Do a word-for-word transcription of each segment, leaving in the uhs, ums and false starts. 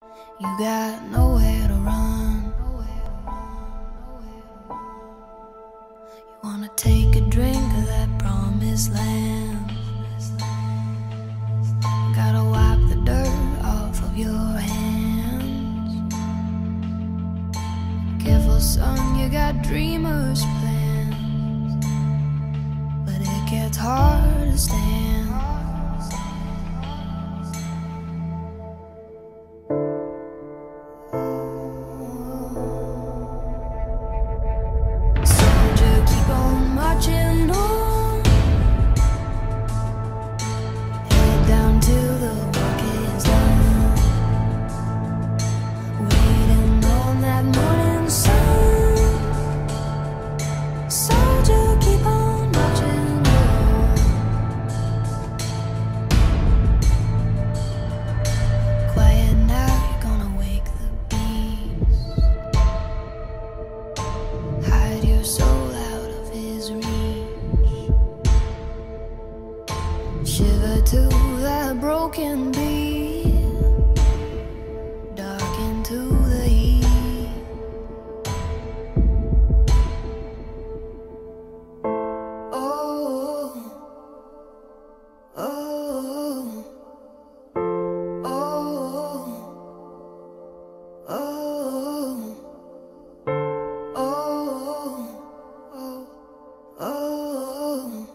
You got nowhere to run. You wanna take a drink of that promised land. Gotta wipe the dirt off of your hands. Careful son, you got dreamers' plans, but it gets hard to stand. Marching on, head down till the work is done. Waiting on that morning sun. Soldier, keep on marching on. Quiet now, you're gonna wake the beast. Hide your soul out of his reach. Shiver to that broken beat, dark into the heat. Oh, oh, oh, oh, oh, oh, oh, oh.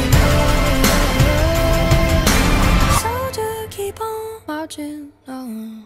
Marching on.